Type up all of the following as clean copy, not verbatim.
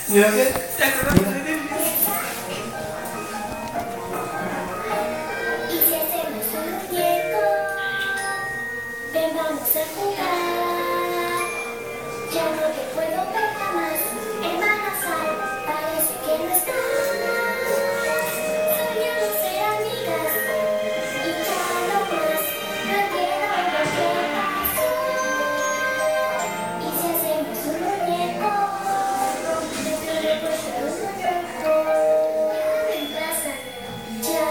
Mira que. Y si hacemos un muñeco, ven vamos a jugar. Ya no te puedo ver jamás, embarazar, parece que no estás. Soñamos ser amigas y ya no más, no quiero lo que pasó. Y si hacemos un muñeco, dentro de vuestro muñeco, ya ven pasa, ya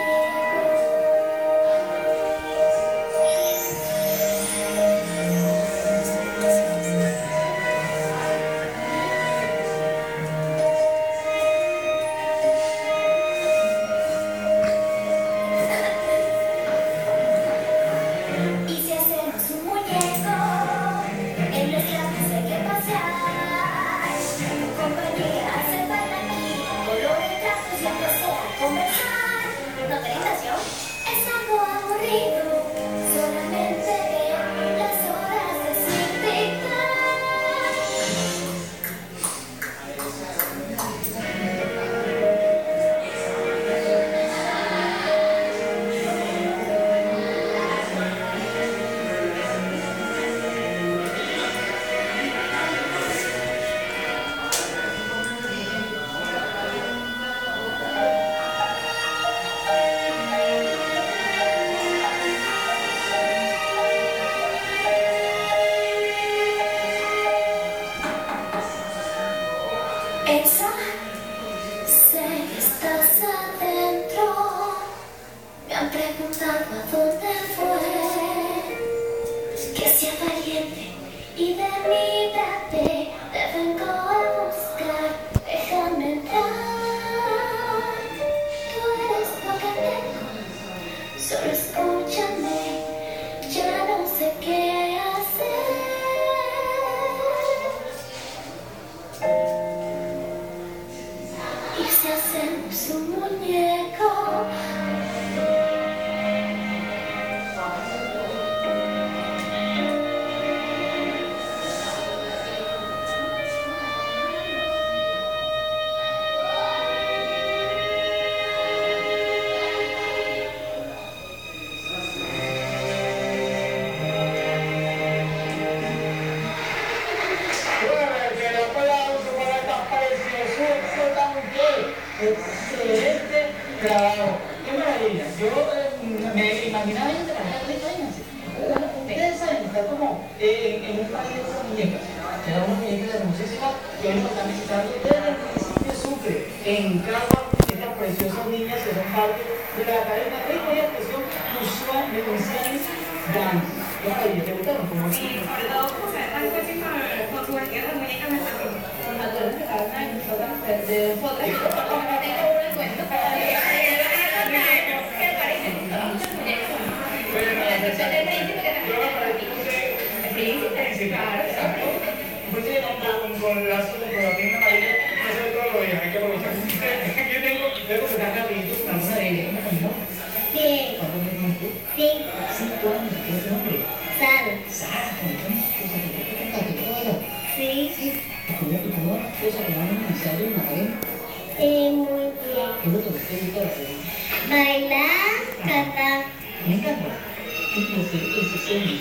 Y si hacemos un muñeco, en nuestra casa hay que pasear. Tu compañía hace falta aquí, color de trazo siempre sea conversar. No te estación, es algo aburrido, solamente ver las horas de sin tic-tac. Elsa, sé que estás adentro. Me han preguntado a dónde fue. Que sea valiente y demídate. Te vengo a buscar. Déjame entrar. Tú eres lo que tengo. Solo escúchame. Ya no sé qué hacer. Y si hacemos un muñeco, Que el aplauso para esta preciosa mujer. Excelente trabajo. Qué maravilla. Yo me imaginaba yo trabajar de vainas. Ustedes saben, está como en un país de esas muñecas. Era una muñeca hermosísima que hoy nos están visitando desde el principio sucre en cada estas preciosas niñas que son parte de la Academia de Ritmo y Expresión Usual de González Dance. Qué maravilla, ¿te gustaron? Como Sí, sobre todo como se ve tan coche con su vestido de muñeca me encantó. A todas las que estaban ahí, nosotras, de nosotras, tengo un cuento. ¿Qué parece? Muchos muñecos. La excepción del príncipe que también es el príncipe, claro. Pues sí, con la tienda amarilla, no sé todo lo días, hay que aprovechar. Yo tengo que estar rapidito con alguna de ellas. ¿Cómo? sí, ¿Cuántos años tienes tú? sí, 5 años. ¿Qué es tu nombre? Sara, Sara, ¿cómo estás? ¿Qué tal? sí, ¿Y cómo van las cosas que van a iniciar en la academia? muy bien. ¿Qué es lo que te gusta hacer? Bailar, cantar, Me encanta. Ese sueño,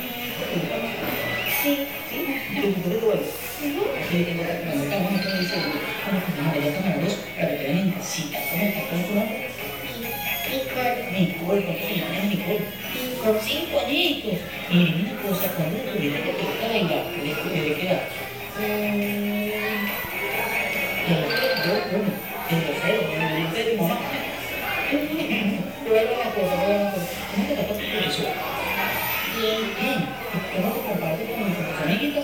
sí. ¿y tu futuro lo es? Cuando estamos en todo eso, ¿cómo se llama? Ya estamos dos para que te den en casita. ¿Cómo estás? ¿Cómo es tu nombre? Nicole, ¿cuántos años tienes, Nicole? Con 5 añitos. Y dime una cosa, ¿cuándo descubriste que te gusta bailar? ¿De qué edad? Desde cero, desde mi mamá. Te voy a dar una cosa, ¿cómo te trata tu profesor? Bien. ¿Cómo te compartes con tus amiguitos?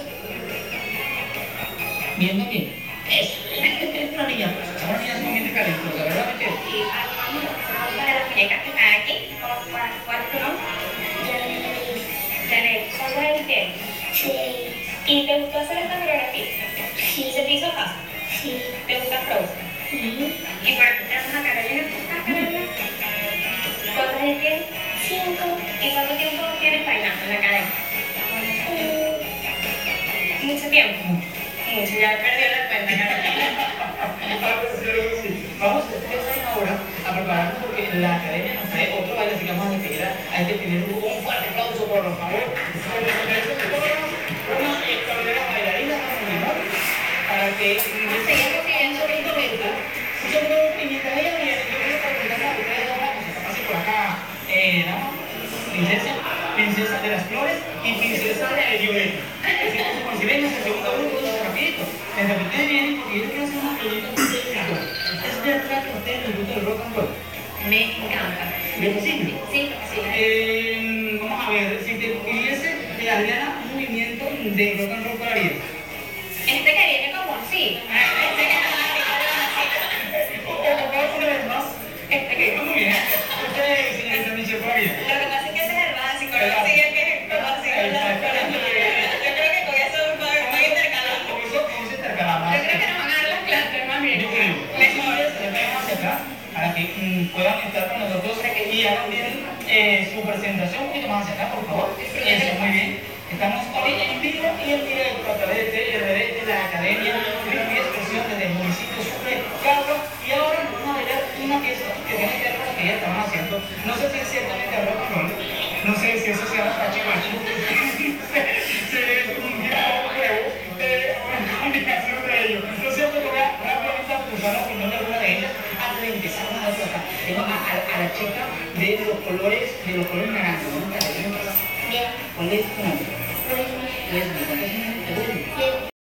Bien también. Eso. Una niña sumamente talentosa, ¿verdad, Michelle? Y vamos a una de las muñecas que están aquí. ¿Cuál es tu nombre? Janet. ¿Cuántos años tienes? Sí, ¿Y te gustó hacer esta coreografía? sí, ¿Se te hizo fácil? sí, ¿Te gusta Frozen? sí. ¿Y por aquí tenemos a Carolina? Carolina? ¿Cuántos años tienes? 5, ¿Y cuánto tiempo tienes bailando en la academia? ¿Mucho tiempo? mucho, ya perdió la cuenta, Carolina. Vamos ahora a prepararnos porque la academia nos trae otro baile, así que vamos a despedir a este primer grupo. Un fuerte aplauso, por favor. Una extraordinaria bailarina para que Seguimos viendo 20 minutos. y mientras ella viene, yo quiero preguntarle a ustedes dos vamos, que pase por acá, ¿no? Princesa de las Flores y princesa de Violeta. Así que como si ven, el segundo grupo es rapidito. Mientras que ustedes vienen, porque yo quiero hacer una pregunta muy delicada. ¿Es verdad que a ustedes les gusta el rock and roll? Me encanta. ¿De posible? Sí, sí. Vamos a ver, si te pidiese de Adriana un movimiento de rock and roll, ¿cuál harías? Este que viene como así. Este que Una vez más, muy bien. Ustedes, señorita Michelle, ¿cuál harían? Lo que pasa es que ese es el básico, no sigue que es como así. Yo creo que con eso voy intercalando. Con eso intercalamos. Yo creo que nos van a dar las clases más bien. Yo creo. Mejor hacia atrás para que puedan estar con nosotros y hagan bien su presentación. Un poquito más hacia acá, por favor. Eso, muy bien. Estamos hoy en vivo y en directo a través de TRD de la Academia Ritmo y Expresión desde el municipio Sucre, Cabro. Y ahora vamos a bailar una pieza que tiene que ver con lo que ya estamos haciendo. No sé si es ciertamente rock and roll. No sé si eso se llama cachivache. Se es un tipo nuevo. Una combinación de ellos. Lo cierto que voy a rápidamente acusar la opinión de alguna de ellas antes de empezar a dar acá. Tengo a la chica de los colores naranjas. ¿No? Bien. ¿Cuál es tu nombre? Pues, ¿Cuál es tu nombre?